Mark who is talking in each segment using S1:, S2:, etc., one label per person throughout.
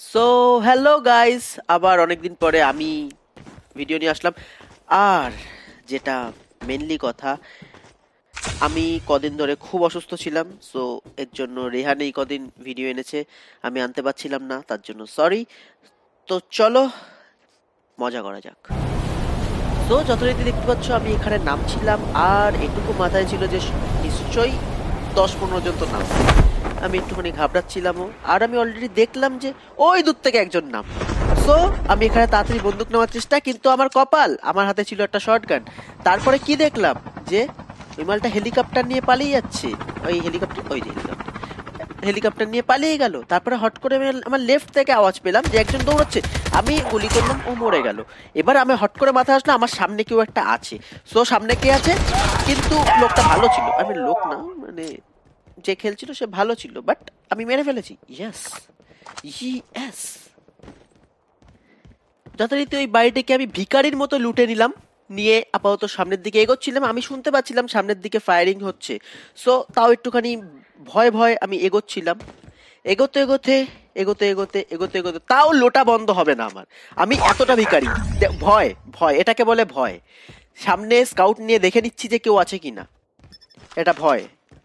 S1: So hello guys, আবার অনেকদিন পরে আমি ভিডিও নিয়ে আসলাম। আর যেটা মেনলি কথা, আমি কদিন ধরে খুব অসুস্থ ছিলাম। সো এর জন্য রেহান এই কদিন ভিডিও এনেছে, আমি আনতে পারছিলাম না, তার জন্য সরি। তো চলো মজা করা যাক। তো যথারীতি দেখতে পাচ্ছ আমি এখানে নামছিলাম, আর এটুকু মাথায় ছিল যে নিশ্চয়ই 10-15 জন তো নাম। আমি একটুখানি ঘাবড়াচ্ছিলামও, আর আমি অলরেডি দেখলাম যে ওই দূর থেকে একজন নাম। সো আমি এখানে তাড়াতাড়ি বন্দুক নেওয়ার চেষ্টা, কিন্তু আমার কপাল, আমার হাতে ছিল একটা শর্টগান। তারপরে কি দেখলাম যে ওই মালটা হেলিকপ্টার নিয়ে পালিয়ে যাচ্ছে। ওই হেলিকপ্টার, ওই যে হেলিকপ্টার নিয়ে পালিয়ে গেল। তারপরে হট করে আমি আমার লেফট থেকে আওয়াজ পেলাম যে একজন দৌড়াচ্ছে। আমি গুলি করলাম, ও মরে গেল। এবার আমি হট করে মাথায় আসলো আমার সামনে কেউ একটা আছে। সো সামনে কে আছে, কিন্তু লোকটা ভালো ছিল। আমি লোক না, মানে যে খেলছিল সে ভালো ছিল, বাট আমি মেরে ফেলেছি। Yes, yes. যথারীতি ওই বাড়িটিকে আমি ভিখারির মতো লুটে নিলাম, নিয়ে আপাতত সামনের দিকে এগোচ্ছিলাম। আমি শুনতে পাচ্ছিলাম সামনের দিকে ফায়ারিং হচ্ছে। সো তাও একটুখানি ভয় ভয় আমি এগোচ্ছিলাম। এগোতে এগোতে এগোতে এগোতে এগোতে এগোতে তাও লোটা বন্ধ হবে না আমার। আমি এতটা ভিখারি। ভয়, ভয় এটাকে বলে ভয়। সামনে স্কাউট নিয়ে দেখে নিচ্ছি যে কেউ আছে কিনা, এটা ভয়।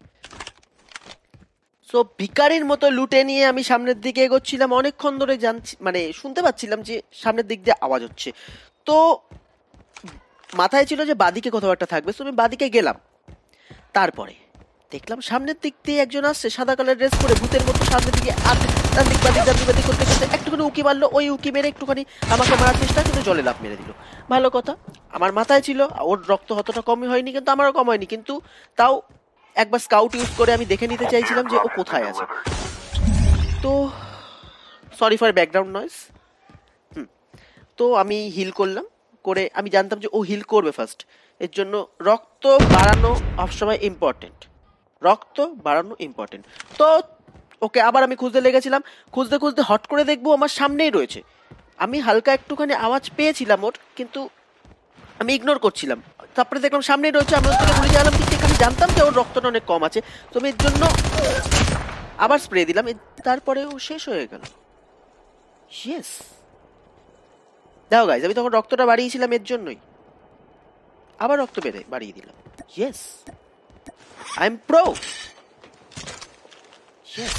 S1: সো ভিকারির মতো লুটে নিয়ে আমি সামনের দিকে এগোচ্ছিলাম। অনেকক্ষণ ধরে জানছি, মানে শুনতে পাচ্ছিলাম যে সামনের দিক দিয়ে আওয়াজ হচ্ছে। তো মাথায় ছিল যে বাদিকে কোথাও একটা থাকবে, তো আমি বাদিকে গেলাম। তারপরে দেখলাম সামনের দিক দিয়ে একজন আসছে সাদা কালার ড্রেস পরে, ভূতের মতো সামনের দিকে ডান দিক বাদিক ডান দিক বাদিক করতে করতে একটুখানি উকি মারলো। ওই উকি মেরে একটুখানি আমাকে মারার চেষ্টা, কিন্তু জলে লাফ মেরে দিল। ভালো কথা, আমার মাথায় ছিল ওর রক্ত অতটা কমই হয়নি, কিন্তু আমারও কম হয়নি। কিন্তু তাও একবার স্কাউট ইউজ করে আমি দেখে নিতে চাইছিলাম যে ও কোথায় আছে। তো সরি ফর ব্যাকগ্রাউন্ড নয়েজ। তো আমি হিল করলাম, করে আমি জানতাম যে ও হিল করবে ফার্স্ট। এর জন্য রক্ত বাড়ানো সবসময় ইম্পর্টেন্ট, রক্ত বাড়ানো ইম্পর্টেন্ট। তো ওকে আবার আমি খুঁজতে লেগেছিলাম। খুঁজতে খুঁজতে হট করে দেখবো আমার সামনেই রয়েছে। আমি হালকা একটুখানি আওয়াজ পেয়েছিলাম ওর, কিন্তু আমি ইগনোর করছিলাম। তারপরে দেখলাম সামনেই রয়েছে, আমি ওর থেকে গুলি চালালাম, কিন্তু এখানে জানতাম যে ওর রক্তটা অনেক কম আছে। তো আমি এর জন্য আবার স্প্রে দিলাম, তারপরে ও শেষ হয়ে গেল। ইয়েস, দেখো গাইজ, আমি তখন রক্তটা বাড়িয়েছিলাম এর জন্যই, আবার রক্ত বাড়িয়ে দিলাম। Yes, I am pro. Yes.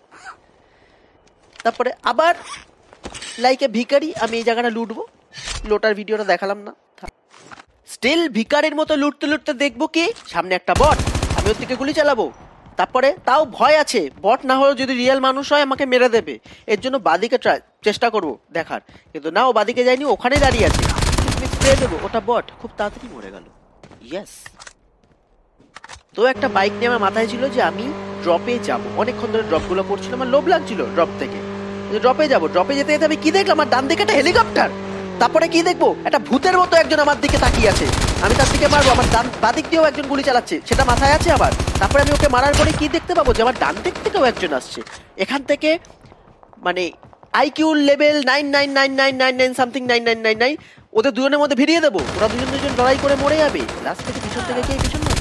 S1: তারপরে আবার লাইকে ভিখারি আমি এই জায়গাটা লুটবো। লোটার ভিডিওটা দেখালাম না, স্টিল ভিখারির মতো লুটতে লুটতে দেখবো কি সামনে একটা বট, আমি ওর দিকে গুলি চালাবো। তারপরে তাও ভয় আছে, বট না হলেও যদি রিয়েল মানুষ হয় আমাকে মেরে দেবে। এর জন্য বাদিকে চেষ্টা করবো দেখার, কিন্তু না, ও বাদিকে যায়নি, ওখানে দাঁড়িয়ে আছে। স্প্রে দেবো, ওটা বট, খুব তাড়াতাড়ি মরে গেল। ইয়েস। তো একটা বাইক নিয়ে আমার মাথায় ছিল যে আমি ড্রপে যাব। অনেকক্ষণ ধরে ড্রপগুলো পড়ছিল, আমার লোভ লাগছিল ড্রপ থেকে, ড্রপে যাব। ড্রপে যেতে যেতে আমি কি দেখলাম, আমার ডান দিকে একটা হেলিকপ্টার। তারপরে কি দেখবো, একটা ভূতের মতো একজন আমার দিকে তাকিয়ে আছে। আমি তার দিকে মারবো, আমার ডান বাদিক দিয়েও একজন গুলি চালাচ্ছে, সেটা মাথায় আছে আবার। তারপরে আমি ওকে মারার পরে কি দেখতে পাবো, যে আমার ডান দিক থেকেও একজন আসছে। এখান থেকে মানে আইকিউ লেভেল 999999 সামথিং 9999, ওদের দুজনের মধ্যে ভিড়িয়ে দেবো। ওরা দুজন দুজন লড়াই করে মরে যাবে, লাস্ট থেকে পিছন থেকে কে পিছন নেবো।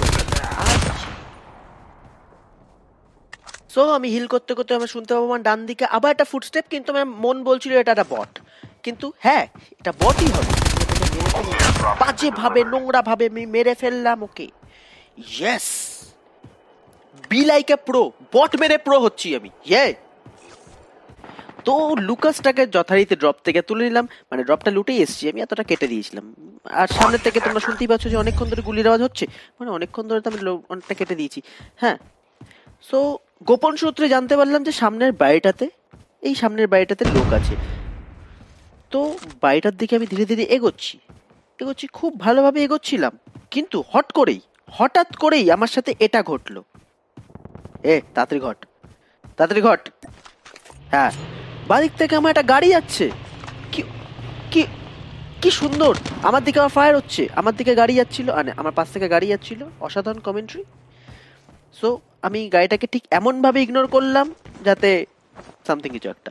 S1: সো আমি হিল করতে করতে আমার শুনতে পাবো আমার ডান দিকে আবার একটা ফুটস্টেপ, কিন্তু আমার মন বলছিল এটা একটা বট। কিন্তু হ্যাঁ, এটা বটই হবে। বাজে ভাবে, নোংরা ভাবে আমি মেরে ফেললাম ওকে। Yes, be like a pro, but মেরে প্রো হচ্ছি আমি। ইয়ে। তো লুকাসটাকে যথারীতি ড্রপ থেকে তুলে নিলাম, মানে ড্রপটা লুটেই এসেছি আমি, এতটা কেটে দিয়েছিলাম। আর সামনের থেকে তোমরা শুনতেই পাচ্ছ যে অনেকক্ষণ ধরে গুলির আওয়াজ হচ্ছে, মানে অনেকক্ষণ ধরে তো আমি অনেকটা কেটে দিয়েছি। হ্যাঁ। সো গোপন সূত্রে জানতে পারলাম যে সামনের বাড়িটাতে, এই সামনের বাড়িটাতে লোক আছে। তো বাড়িটার দিকে আমি ধীরে ধীরে এগোচ্ছি, এগোচ্ছি, খুব ভালোভাবে এগোচ্ছিলাম। কিন্তু হঠাৎ করেই আমার সাথে এটা ঘটলো। তাড়াতাড়ি ঘট, তাড়াতাড়ি ঘট। হ্যাঁ, বাদিক থেকে আমার একটা গাড়ি যাচ্ছে। কি কি কি সুন্দর, আমার দিকে আমার ফায়ার হচ্ছে, আমার দিকে গাড়ি যাচ্ছিল, আমার পাশ থেকে গাড়ি যাচ্ছিল। অসাধারণ কমেন্ট্রি। সো আমি গাড়িটাকে ঠিক এমনভাবে ইগনোর করলাম যাতে সামথিং কিছু একটা।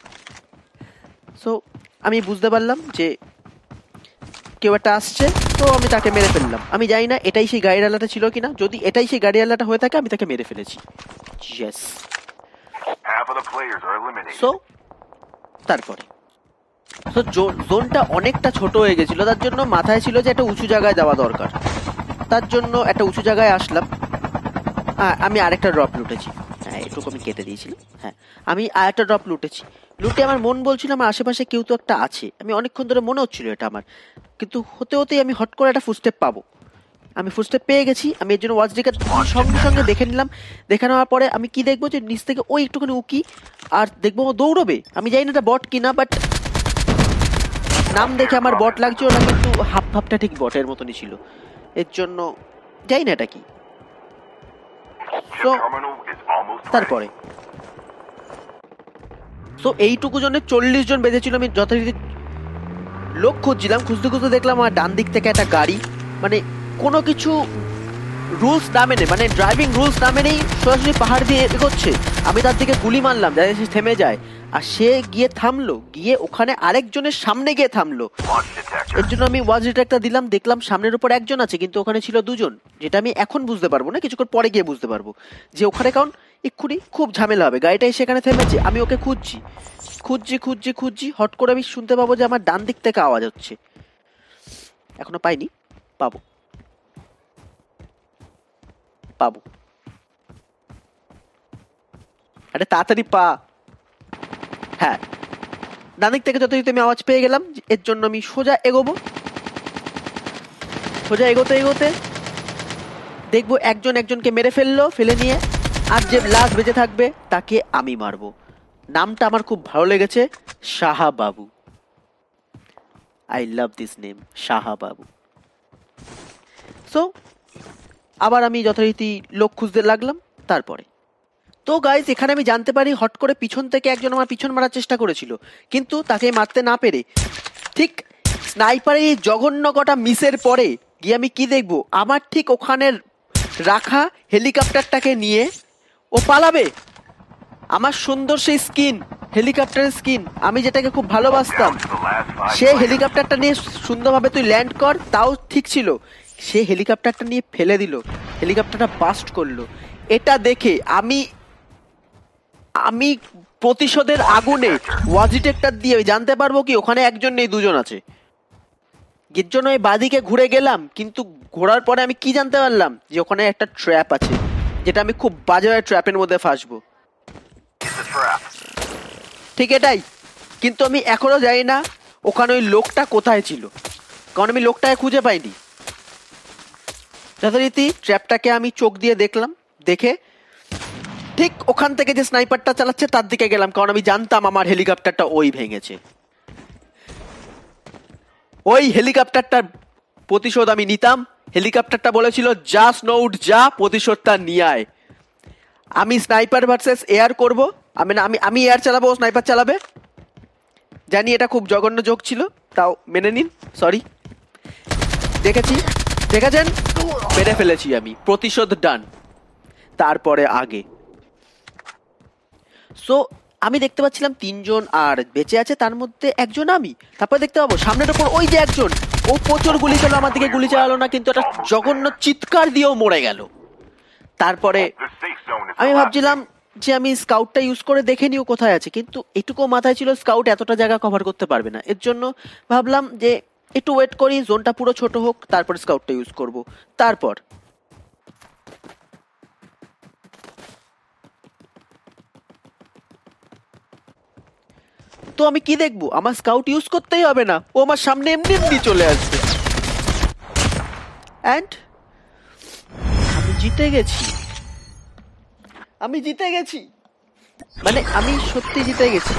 S1: সো আমি বুঝতে পারলাম যে কেউ একটা আসছে, তো আমি তাকে মেরে ফেললাম। আমি জানি না এটাই সেই গাড়িওয়ালাটা ছিল কিনা, যদি এটাই সেই গাড়িওয়ালাটা হয়ে থাকে আমি তাকে মেরে ফেলেছি। ইয়েস। সো তারপরে তো জোনটা অনেকটা ছোট হয়ে গেছিল, তার জন্য মাথায় ছিল যে একটা উঁচু জায়গায় যাওয়া দরকার। তার জন্য একটা উঁচু জায়গায় আসলাম। আমি আরেকটা ড্রপ লুটেছি। হ্যাঁ, এটুকু আমি কেটে দিয়েছিলাম। হ্যাঁ, আমি আরেকটা ড্রপ লুটেছি। লুটে আমার মন বলছিল আমার আশেপাশে কেউ তো একটা আছে। আমি অনেকক্ষণ ধরে মনে হচ্ছিল এটা আমার, কিন্তু হতে হতেই আমি হট করে একটা ফুটস্টেপ পাবো। আমি ফুটস্টেপ পেয়ে গেছি। আমি এর জন্য ওয়াচ ডেকার সঙ্গে সঙ্গে দেখে নিলাম। দেখে নেওয়ার পরে আমি কি দেখবো যে নিচ থেকে ওই একটুখানি উকি, আর দেখবো ও দৌড়বে। আমি জানি না এটা বট কিনা, বাট নাম দেখে আমার বট লাগছে ওটা, কিন্তু হাফ হাফটা ঠিক বটের মতনই ছিল। এর জন্য জানি না এটা কি। তো তারপরে তো এইটুকু জন্য 40 জন বেঁধেছিল। আমি যথারীতি লোক খুঁজছিলাম, খুঁজতে খুঁজতে দেখলাম আমার ডান দিক থেকে একটা গাড়ি, মানে কোনো কিছু রুলস না মেনে, মানে ড্রাইভিং রুলস না মেনেই সরাসরি পাহাড় দিয়ে এগোচ্ছে। আমি তার দিকে গুলি মারলাম যাতে সে থেমে যায়, আর সে গিয়ে থামলো, গিয়ে ওখানে আরেকজনের সামনে গিয়ে থামলো। এর জন্য আমি ওয়াচ ডিটেক্টর দিলাম, দেখলাম সামনের উপর একজন আছে, কিন্তু ওখানে ছিল দুজন, যেটা আমি এখন বুঝতে পারবো না, কিছুক্ষণ পরে গিয়ে বুঝতে পারবো যে ওখানে কারণ এক্ষুনি খুব ঝামেলা হবে। গাড়িটা সেখানে থেমেছে, আমি ওকে খুঁজছি খুঁজছি খুঁজছি খুঁজছি, হট করে আমি শুনতে পাবো যে আমার ডান দিক থেকে আওয়াজ হচ্ছে। এখনো পাইনি, পাবো পাবো। আরে তাড়াতাড়ি পা। হ্যাঁ, ডান দিক থেকে যথারীতি আমি আওয়াজ পেয়ে গেলাম। এর জন্য আমি সোজা এগোবো। সোজা এগোতে এগোতে দেখবো একজন একজনকে মেরে ফেললো, ফেলে নিয়ে আর যে লাশ বেঁচে থাকবে তাকে আমি মারবো। নামটা আমার খুব ভালো লেগেছে, Saha babu. I love this name, Saha babu. So আবার আমি যথারীতি লোক খুঁজতে লাগলাম। তারপরে তো গাইজ এখানে আমি জানতে পারি হট করে পিছন থেকে একজন আমার পিছন মারার চেষ্টা করেছিল, কিন্তু তাকে মারতে না পেরে ঠিক স্নাইপারের জঘন্য কটা মিসের পরে গিয়ে আমি কি দেখবো, আমার ঠিক ওখানে রাখা হেলিকপ্টারটাকে নিয়ে ও পালাবে। আমার সুন্দর সেই স্কিন, হেলিকপ্টারের স্কিন, আমি যেটাকে খুব ভালোবাসতাম, সে হেলিকপ্টারটা নিয়ে সুন্দরভাবে তুই ল্যান্ড কর, তাও ঠিক ছিল। সে হেলিকপ্টারটা নিয়ে ফেলে দিল, হেলিকপ্টারটা বাস্ট করলো। এটা দেখে আমি আমি প্রতিশোধের আগুনে ওয়াচ ডিটেক্টর দিয়ে জানতে পারবো কি ওখানে একজন নেই, দুজন আছে। এর জন্য আমি বাদিকে ঘুরে গেলাম, কিন্তু ঘোরার পরে আমি কি জানতে পারলাম যে ওখানে একটা ট্র্যাপ আছে, যেটা আমি খুব বাজে ট্র্যাপের মধ্যে ফাঁসবো। ঠিক এটাই, কিন্তু আমি এখনো জানি না ওখানে ওই লোকটা কোথায় ছিল, কারণ আমি লোকটাকে খুঁজে পাইনি। যথারীতি ট্র্যাপটাকে আমি চোখ দিয়ে দেখলাম, দেখে ঠিক ওখান থেকে যে স্নাইপারটা চালাচ্ছে তার দিকে গেলাম, কারণ আমি জানতাম আমার হেলিকপ্টারটা ওই ভেঙেছে। ওই হেলিকপ্টারটার প্রতিশোধ আমি নিতাম। হেলিকপ্টারটা বলেছিল যা স্নোউড যা, প্রতিশোধটা নিয়ে আয়। আমি স্নাইপার ভার্সেস এয়ার করব। আমি এয়ার চালাবো, স্নাইপার চালাবে। জানি এটা খুব জঘন্য জোক ছিল, তাও মেনে নিন, সরি। দেখেছেন, মেরে ফেলেছি আমি, প্রতিশোধ ডান। তারপরে আগে সো আমি দেখতে পাচ্ছিলাম 3 জন আর বেঁচে আছে, তার মধ্যে একজন আমি। তারপরে দেখতে পাবো সামনের উপর ওই যে একজন, ও প্রচুর গুলি চালালো, আমার দিকে গুলি চালালো না, কিন্তু একটা জঘন্য চিৎকার দিয়েও মরে গেল। তারপরে আমি ভাবছিলাম যে আমি স্কাউটটা ইউজ করে দেখে নিও কোথায় আছে, কিন্তু এটুকু মাথায় ছিল স্কাউট এতটা জায়গা কভার করতে পারবে না। এর জন্য ভাবলাম যে একটু ওয়েট করি, জোনটা পুরো ছোট হোক, তারপর স্কাউটটা ইউজ করব। তারপর তো আমি কি দেখবো, আমার স্কাউট ইউজ করতেই হবে না, ও আমার সামনে এমনি এমনি চলে আসবে। অ্যান্ড আমি জিতে গেছি, মানে আমি সত্যি জিতে গেছি।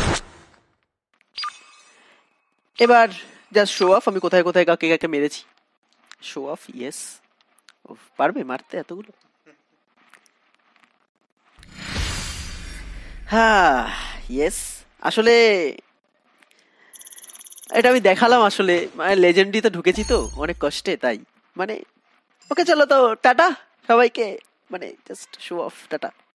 S1: এবার জাস্ট শো অফ, আমি কোথায় কোথায় কাকে কাকে মেরেছি। Show off, yes. পারবে মারতে এতগুলো? হ্যাঁ, ইয়েস। আসলে এটা আমি দেখালাম, আসলে মানে লেজেন্ডারিতে ঢুকেছি তো অনেক কষ্টে, তাই মানে ওকে চলো তো টাটা সবাইকে, মানে জাস্ট শো অফ, টাটা।